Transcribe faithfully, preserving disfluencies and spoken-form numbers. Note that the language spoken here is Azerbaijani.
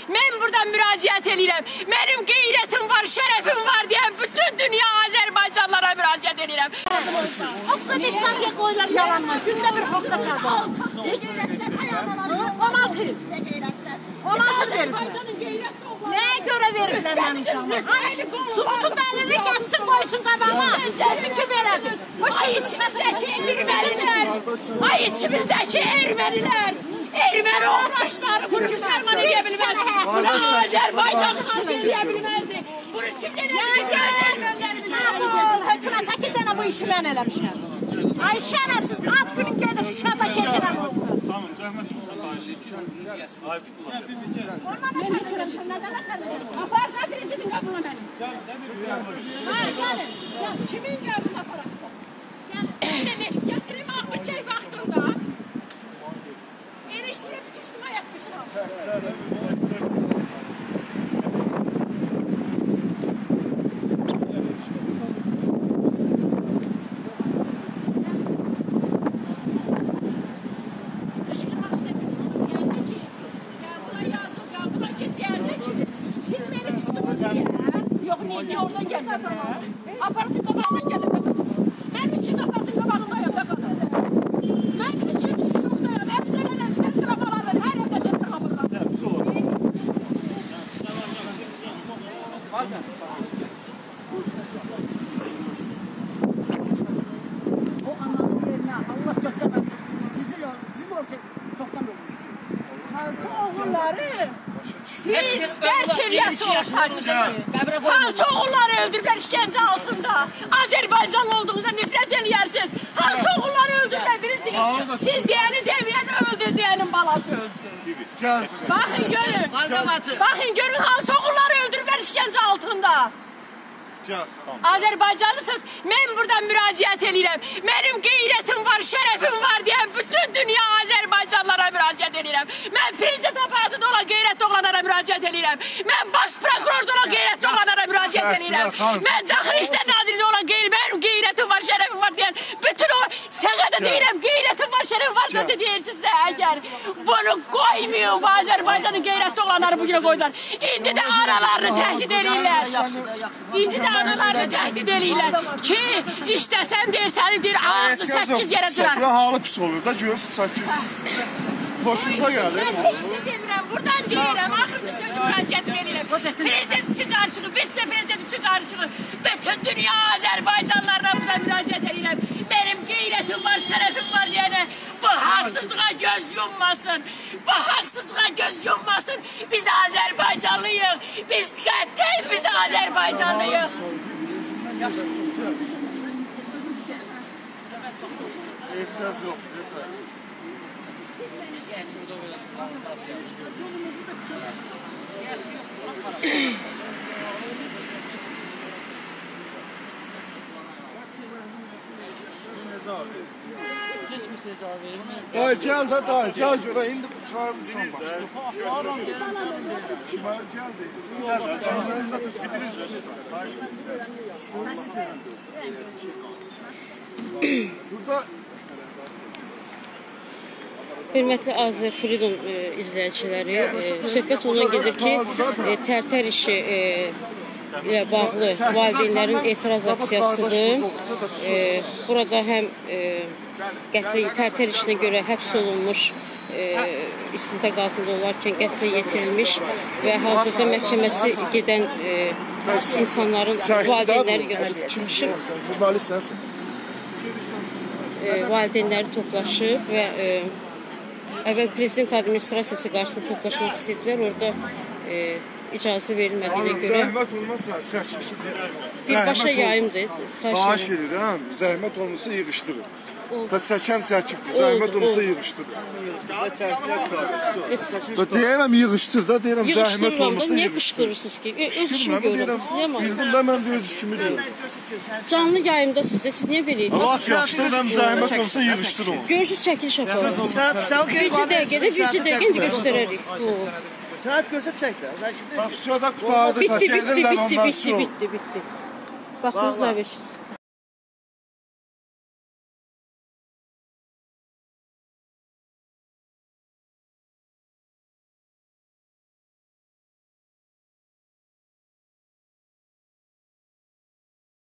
mən buradan müraciət edirəm. Mənim qeyrətim var, şərəfim var deyən bütün dünya Azərbaycanlara müraciət edirəm. Hokka distansiya qoyurlar yalanma. Gündə bir hokka çaldı. on altı il. on altı il veriblər. Nəyə görə veriblər mənim uşağıma? Subutu dəlili geçsin qoysun qabağıma. Desin ki belədir. Ay içimizdəki ermənilər. Ay içimizdəki ermənilər. Erməni oğraşları bunu sərman edə bilməz. Bunu Azərbaycan xalqı edə bilməzdi. Bunu siz elədiniz. Hökumətə ki dənə bu işi mən eləmişəm. Ay şərəfsiz, at günün gedir Şuşada keçirəm oğlum. Tamam, zəhmət olsa danışın. Ondan da keçirəm, nədən ətəlim? Aparsa prezident qabına mənim. Ha, gəlin. Kimin qabına aparaqsın? Gəlin. Neft gətirim, ağbırçay vaxtında. Erişdirə bütün istimaya etmişsin. Oradan gelmedi. Aparatın kapağından geldi. Ben üçün aparatın kapağındayım. Ben üçün üstündeyim. Hepsi öyle tırtıklamalarla her evde tırtıklamalarla. O ananın yerine Allah göstermez. Sizi, siz olsaydı çoktan ölmüştünüz. Hansı oğulları? Siz gerçeğiyesi olsaydınız. Hansı oğulları öldürdüler işkence altında? Azerbaycanlı olduğunuza nefret ediyorsunuz. Hansı oğulları öldürdüler bilirsiniz. Siz diyeni demeyen öldür diyenin balası öldü. Bakın görün. Bakın görün hansı oğulları öldürdüler işkence altında. Azerbaycanlısınız. Ben buradan müraciət edirəm. Mənim qeyrətim var, şərəfim var deyən bütün dünya Azərbaycanlara müraciət edirəm. Mən prezident aparatında olan qeyrətli oğlanlara müraciət edirəm. Mən baş prokurorda olan qeyrətli oğlanlara müraciət edirəm. Mən Daxili İşlər Nazirliyi olan mənim qeyrətim var, şərəfim var deyən bütün o sənə də deyirəm, qeyrətim var, şərəfim var da deyirsinizsə əgər bunu qoymuyor Azərbaycanın qeyrətli oğlanları bugünə qoydular. İndi də analarını təhdid edirlər. İndi də analarını təhdid edirlər ki, işləsən deyir, səni deyir, ağzı səkkiz yerə durar. Halı pis olur da, görürsünüz səkkiz. Hoşunuza gəlir. Mən heç nə demirəm, buradan deyirəm, axırcı sözü müraciətimi edirəm. Prezident üçün qarşılığı, vitse-prezident üçün qarşılığı, bütün dünya Azərbaycanlarına buradan müraciət edirəm. Mənim qeyrətim var, şərəfim var deyənə bu haqsızlığa göz yummasın. Bu haqsızlığa göz yummasın. Biz Azərbaycanlıyıq. Biz qəttəyik, biz Azərbaycanlıyıq. İhtiyac yox. Dayı gel de dayı gel göre indi çağırırsan bak. Gel de. Burada Hörmətli Azər Freedom e, izləyiciləri, e, söhbət ona gedir ki, e, Tərtər işi e, ilə bağlı valideynlərin etiraz aksiyasıdır. E, burada həm e, qətlə, Tərtər işinə görə həbs olunmuş, e, istintaq altında olarkən qətlə yetirilmiş və hazırda məhkəməsi gedən e, insanların valideynləri yönəlmişik. E, valideynləri toplaşıb və e, əvvəl prezident administrasiyası qarşısında toplaşmaq istədilər. Orada e, icazə verilmədiyinə görə zəhmət olmasa çəkişi birbaşa yayımdır. Xahiş edirəm, zəhmət olmasa yığışdırın. Da çəkən çəkibdir, zəhmət olmasa yığışdırın. Deyirəm yığışdır da, deyirəm zəhmət olmasa niyə yığışdır. qışqırırsınız ki? Öz işimi görürsünüz. Bildim də mən öz işimi görürüm. Canlı yayımda sizə, siz niyə belə edirsiniz? Allah yaxşıdır, zəhmət olsa yığışdırın. Görürsünüz çəkiliş aparın. Bircə dəqiqədə bircə dəqiqə göstərərik. Saat görsət çək də. Taksiyada qutardı, Bitti, takı bitti, edirlər bitti, ondan bitti, sonra. bitti, bitti. Baxınız, əvəşiniz.